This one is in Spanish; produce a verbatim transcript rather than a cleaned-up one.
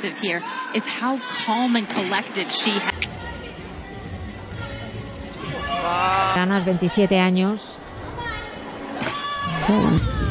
impressive here is how calm and collected she has. Ganas veintisiete años. Sí.